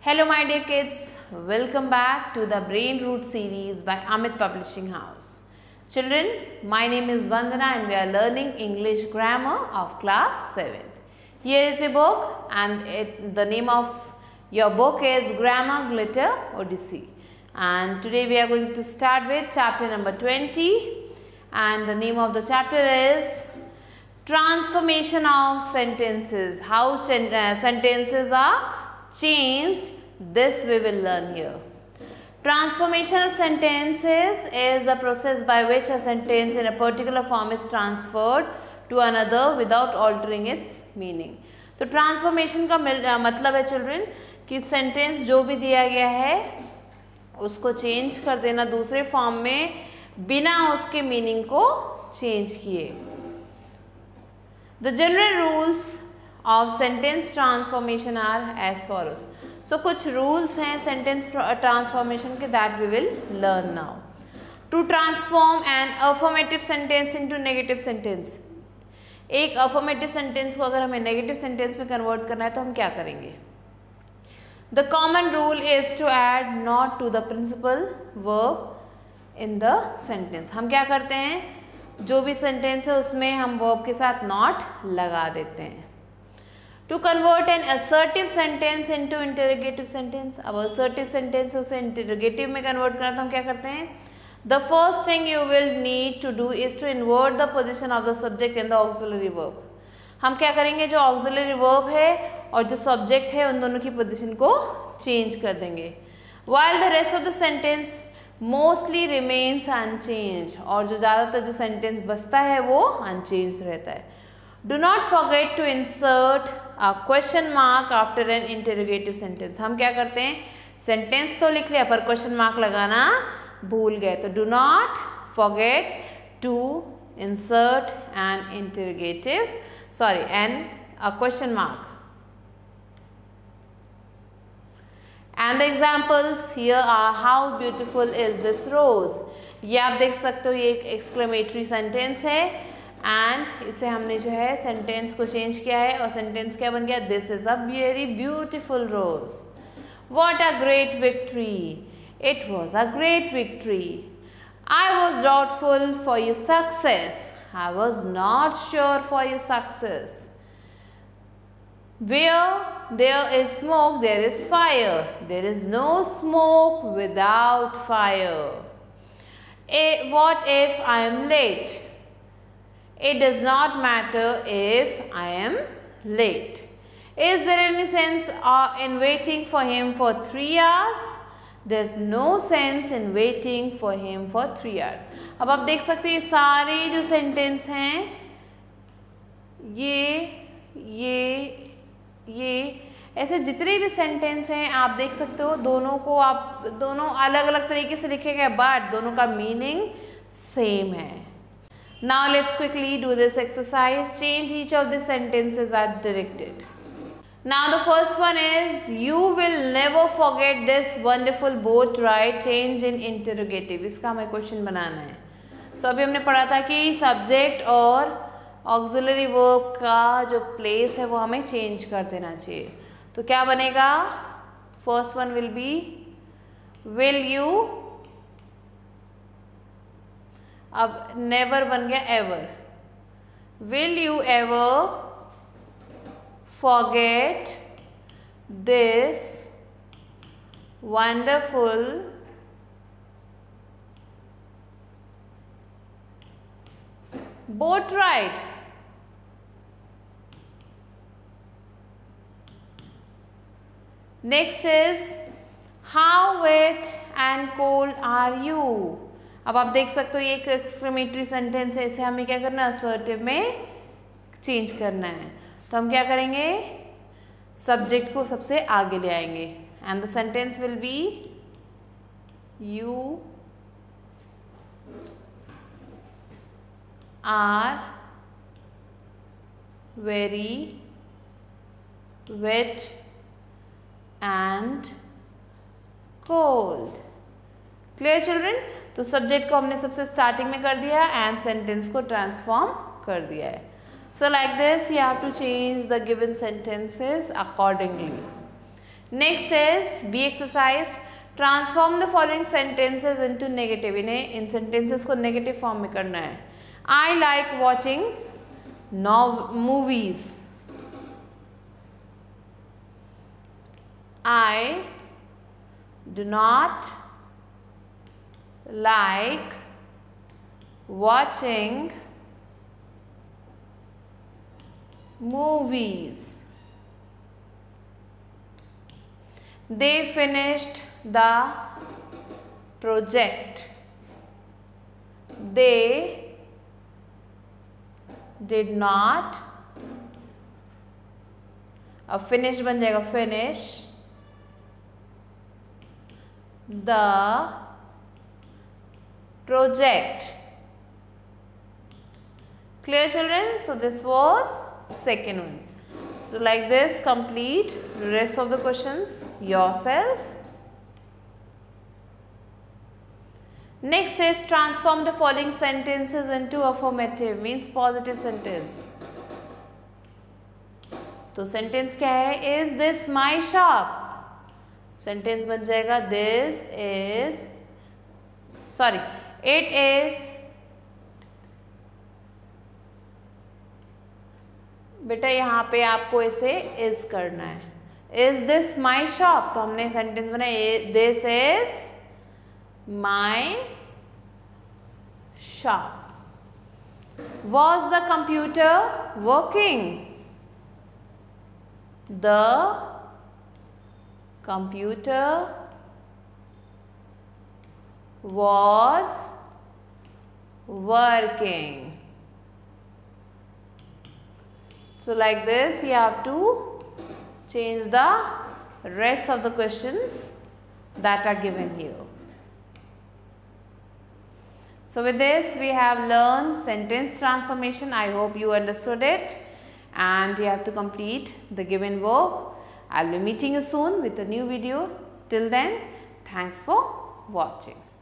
Hello my dear kids, welcome back to the Brain Root series by Amit Publishing House. Children, my name is Vandana and we are learning English grammar of class 7th. Here is a book and the name of your book is Grammar Glitter Odyssey. And today we are going to start with chapter number 20 and the name of the chapter is Transformation of Sentences. How sentences are changed, this we will learn here. Transformation of sentences is the process by which a sentence in a particular form is transferred to another without altering its meaning. तो transformation का मतलब है children कि sentence जो भी दिया गया है उसको चेंज कर देना दूसरे फॉर्म में बिना उसके मीनिंग को चेंज किए. The general rules of sentence transformation are as follows. So कुछ rules हैं sentence transformation के that we will learn now. To transform an affirmative sentence into negative sentence. एक affirmative sentence को अगर हमें negative sentence में convert करना है तो हम क्या करेंगे? The common rule is to add not to the principal verb in the sentence. हम क्या करते हैं? जो भी sentence है उसमें हम verb के साथ not लगा देते हैं. To convert an assertive sentence into interrogative sentence. अब assertive sentence उसे interrogative में convert करना तो हम क्या करते हैं? The first thing you will need to do is to invert the position of the subject in the auxiliary verb. हम क्या करेंगे? जो auxiliary verb है और जो subject है उन दोनों की position को change कर देंगे. While the rest of the sentence mostly remains unchanged. और जो ज़्यादातर जो sentence बचता है वो unchanged रहता है. Do not forget to insert a question mark after an interrogative sentence. हम क्या करते हैं? Sentence तो लिख लिया पर question mark लगाना भूल गए. तो do not forget to insert a question mark. And the examples here are how beautiful is this rose. ये आप देख सकते हो ये एक exclamatory sentence है. एंड इसे हमने जो है सेंटेंस को चेंज किया है और सेंटेंस क्या बन गया? This is a very beautiful rose. What a great victory. It was a great victory. I was doubtful for your success. I was not sure for your success. Where there is smoke there is fire. There is no smoke without fire. What if I am late. It does not matter if I am late. Is there any sense in waiting for him for 3 hours? There's no sense in waiting for him for 3 hours. अब आप देख सकते हो ये सारे जो sentence हैं ये ऐसे जितने भी सेंटेंस हैं आप देख सकते हो दोनों अलग अलग तरीके से लिखे गए बट दोनों का मीनिंग सेम है. Now let's quickly do this exercise. Change each of the sentences as directed. Now the first one is you will never forget this wonderful boat ride. Change in interrogative. इसका हमें question बनाना है. So अभी हमने पढ़ा था कि subject और auxiliary verb का जो प्लेस है वो हमें चेंज कर देना चाहिए. तो क्या बनेगा? First one will be will you. अब नेवर बन गया ever. Will you ever forget this wonderful boat ride. Next is how wet and cold are you. अब आप देख सकते हो ये एक एक्सक्लेमेटरी सेंटेंस है. इसे हमें क्या करना है? असर्टिव में चेंज करना है. तो हम क्या करेंगे? सब्जेक्ट को सबसे आगे ले आएंगे and the sentence will be you are very wet and cold. Clear children? तो सब्जेक्ट को हमने सबसे स्टार्टिंग में कर दिया एंड सेंटेंस को ट्रांसफॉर्म कर दिया है. So like this you have to change the given sentences accordingly. Next is B exercise. Transform the following sentences into negative. इन्हें इन sentences को negative form में करना है. I like watching movies. I do not like watching movies. They finished the project. They did not. अब finished बन जाएगा finish the project. Clear, children? So this was second one. So like this, complete the rest of the questions yourself. Next is transform the following sentences into affirmative, means positive sentence. तो sentence क्या है? Is this my shop? Sentence बन जाएगा this is, sorry, it is, बेटा यहाँ पे आपको इसे is करना है. Is this my shop? तो हमने sentence बनाया this is my shop. Was the computer working? The computer was working. So like this you have to change the rest of the questions that are given here. So with this we have learned sentence transformation. I hope you understood it and you have to complete the given work. I'll be meeting you soon with a new video. Till then, thanks for watching.